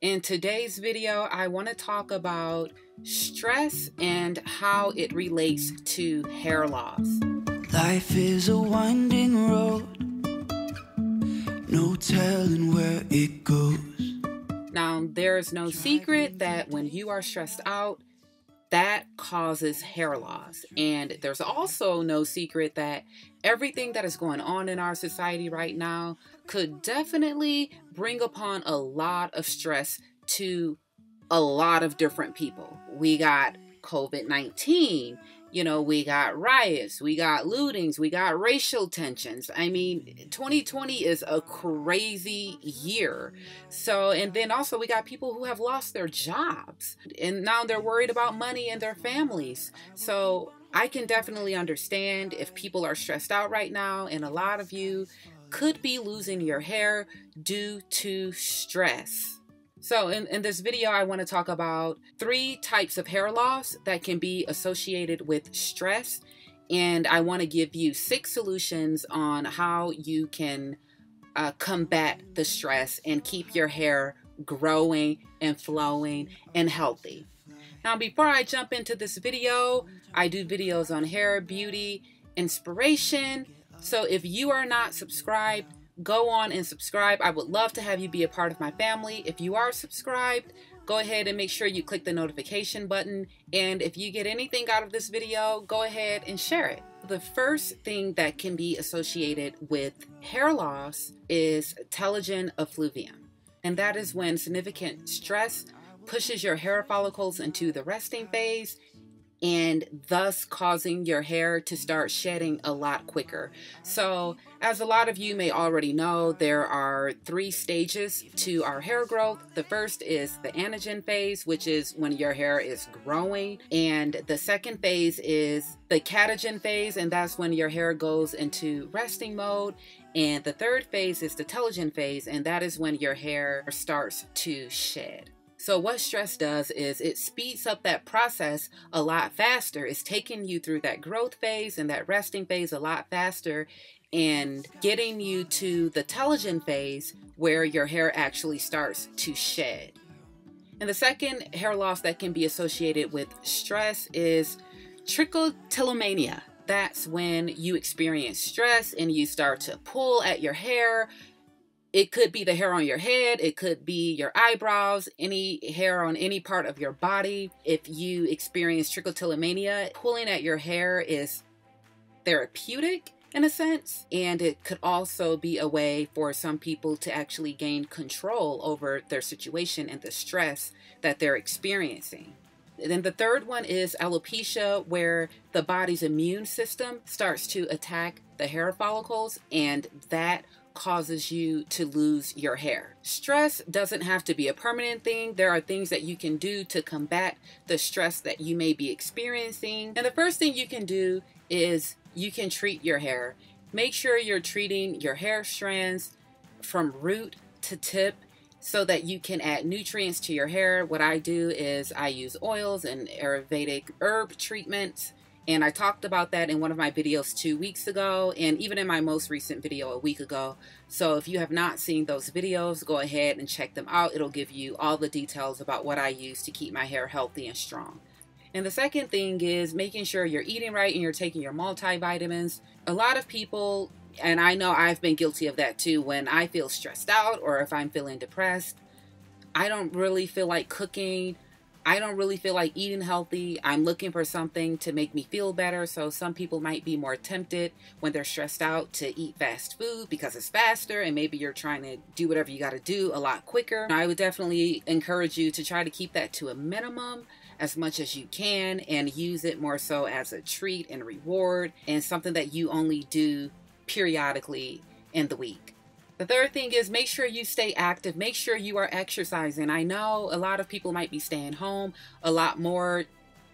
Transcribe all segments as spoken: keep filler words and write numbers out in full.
In today's video, I want to talk about stress and how it relates to hair loss. Life is a winding road, no telling where it goes. Now, there's no secret that when you are stressed out, that causes hair loss. And there's also no secret that everything that is going on in our society right now could definitely bring upon a lot of stress to a lot of different people. We got COVID nineteen, you know, we got riots, we got lootings, we got racial tensions. I mean, twenty twenty is a crazy year. So, and then also we got people who have lost their jobs and now they're worried about money and their families. So I can definitely understand if people are stressed out right now, and a lot of you could be losing your hair due to stress. So in, in this video, I want to talk about three types of hair loss that can be associated with stress. And I want to give you six solutions on how you can uh, combat the stress and keep your hair growing and flowing and healthy. Now, before I jump into this video, I do videos on hair, beauty, inspiration. So if you are not subscribed, go on and subscribe. I would love to have you be a part of my family. If you are subscribed, go ahead and make sure you click the notification button. And if you get anything out of this video, go ahead and share it. The first thing that can be associated with hair loss is telogen effluvium. And that is when significant stress pushes your hair follicles into the resting phase, and thus causing your hair to start shedding a lot quicker. So as a lot of you may already know, there are three stages to our hair growth. The first is the anagen phase, which is when your hair is growing. And the second phase is the catagen phase, and that's when your hair goes into resting mode. And the third phase is the telogen phase, and that is when your hair starts to shed. So what stress does is it speeds up that process a lot faster. It's taking you through that growth phase and that resting phase a lot faster and getting you to the telogen phase where your hair actually starts to shed. And the second hair loss that can be associated with stress is trichotillomania. That's when you experience stress and you start to pull at your hair. It could be the hair on your head, it could be your eyebrows, any hair on any part of your body. If you experience trichotillomania, pulling at your hair is therapeutic in a sense, and it could also be a way for some people to actually gain control over their situation and the stress that they're experiencing. And then the third one is alopecia, where the body's immune system starts to attack the hair follicles, and that causes you to lose your hair. Stress doesn't have to be a permanent thing. There are things that you can do to combat the stress that you may be experiencing. And the first thing you can do is you can treat your hair. Make sure you're treating your hair strands from root to tip so that you can add nutrients to your hair. What I do is I use oils and Ayurvedic herb treatments. And I talked about that in one of my videos two weeks ago, and even in my most recent video a week ago. So if you have not seen those videos, go ahead and check them out. It'll give you all the details about what I use to keep my hair healthy and strong. And the second thing is making sure you're eating right and you're taking your multivitamins. A lot of people, and I know I've been guilty of that too, when I feel stressed out or if I'm feeling depressed, I don't really feel like cooking. I don't really feel like eating healthy. I'm looking for something to make me feel better. So some people might be more tempted when they're stressed out to eat fast food because it's faster and maybe you're trying to do whatever you got to do a lot quicker. I would definitely encourage you to try to keep that to a minimum as much as you can and use it more so as a treat and reward and something that you only do periodically in the week. The third thing is make sure you stay active. Make sure you are exercising. I know a lot of people might be staying home a lot more,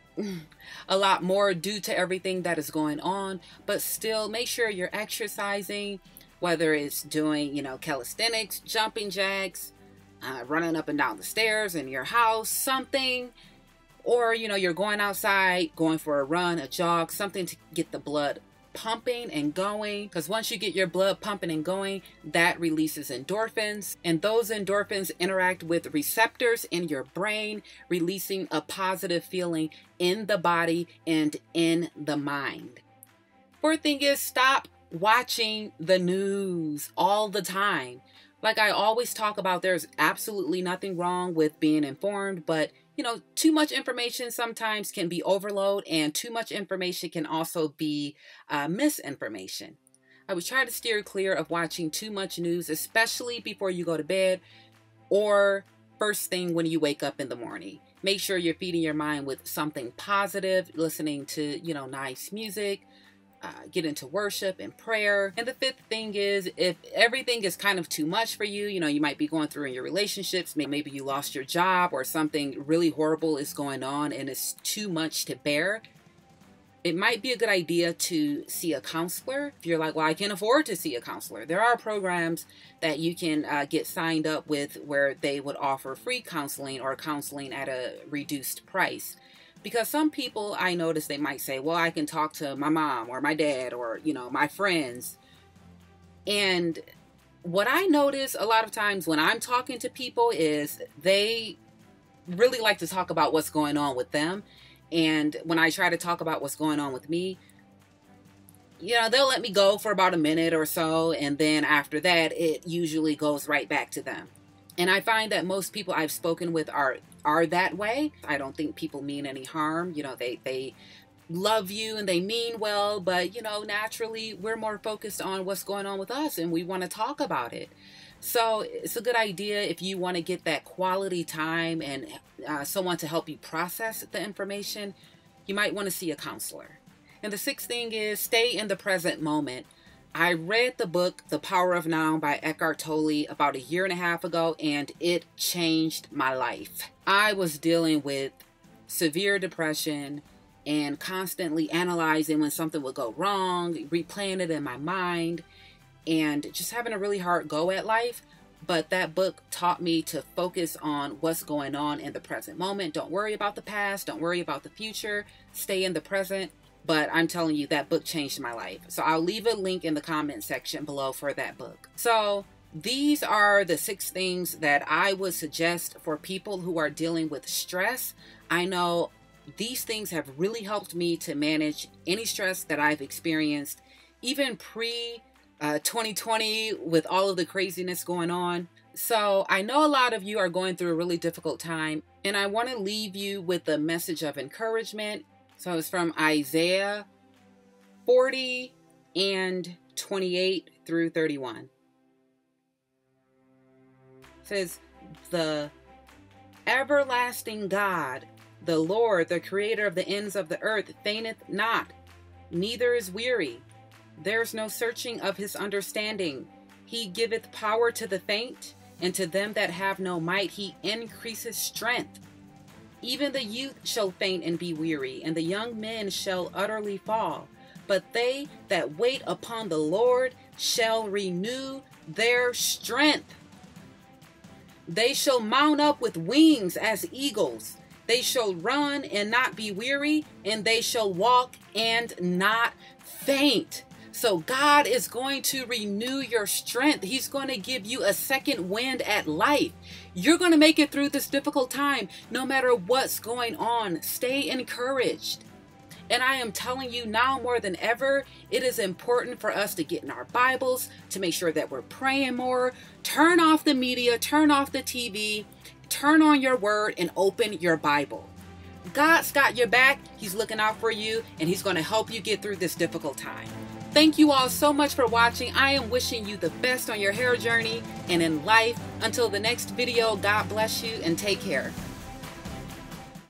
a lot more due to everything that is going on, but still make sure you're exercising, whether it's doing, you know, calisthenics, jumping jacks, uh, running up and down the stairs in your house, something, or, you know, you're going outside, going for a run, a jog, something to get the blood pumping and going, because once you get your blood pumping and going, that releases endorphins, and those endorphins interact with receptors in your brain, releasing a positive feeling in the body and in the mind. Fourth thing is, stop watching the news all the time. Like I always talk about, there's absolutely nothing wrong with being informed, but you know, too much information sometimes can be overload, and too much information can also be uh, misinformation. I would try to steer clear of watching too much news, especially before you go to bed or first thing when you wake up in the morning. Make sure you're feeding your mind with something positive, listening to, you know, nice music, Uh, get into worship and prayer. And the fifth thing is, if everything is kind of too much for you, you know, you might be going through in your relationships, maybe you lost your job or something really horrible is going on and it's too much to bear, it might be a good idea to see a counselor. If you're like, well, I can't afford to see a counselor, there are programs that you can uh, get signed up with where they would offer free counseling or counseling at a reduced price. Because some people, I notice, they might say, well, I can talk to my mom or my dad or, you know, my friends. And what I notice a lot of times when I'm talking to people is they really like to talk about what's going on with them. And when I try to talk about what's going on with me, you know, they'll let me go for about a minute or so. And then after that, it usually goes right back to them. And I find that most people I've spoken with are are that way. I don't think people mean any harm. You know, they, they love you and they mean well, but, you know, naturally we're more focused on what's going on with us and we want to talk about it. So it's a good idea if you want to get that quality time and uh, someone to help you process the information, you might want to see a counselor. And the sixth thing is, stay in the present moment. I read the book, The Power of Now by Eckart Tolle about a year and a half ago, and it changed my life. I was dealing with severe depression and constantly analyzing when something would go wrong, replaying it in my mind, and just having a really hard go at life. But that book taught me to focus on what's going on in the present moment. Don't worry about the past. Don't worry about the future. Stay in the present. But I'm telling you, that book changed my life. So I'll leave a link in the comment section below for that book. So these are the six things that I would suggest for people who are dealing with stress. I know these things have really helped me to manage any stress that I've experienced, even pre uh, twenty twenty with all of the craziness going on. So I know a lot of you are going through a really difficult time, and I want to leave you with a message of encouragement. So it's from Isaiah forty and twenty-eight through thirty-one. It says, the everlasting God, the Lord, the creator of the ends of the earth, fainteth not, neither is weary. There's no searching of his understanding. He giveth power to the faint, and to them that have no might he increaseth strength. Even the youth shall faint and be weary, and the young men shall utterly fall. But they that wait upon the Lord shall renew their strength. They shall mount up with wings as eagles. They shall run and not be weary, and they shall walk and not faint. So God is going to renew your strength. He's going to give you a second wind at life. You're going to make it through this difficult time, no matter what's going on. Stay encouraged. And I am telling you now more than ever, it is important for us to get in our Bibles, to make sure that we're praying more. Turn off the media, turn off the T V, turn on your word and open your Bible. God's got your back. He's looking out for you, and he's going to help you get through this difficult time. Thank you all so much for watching. I am wishing you the best on your hair journey and in life. Until the next video, God bless you and take care.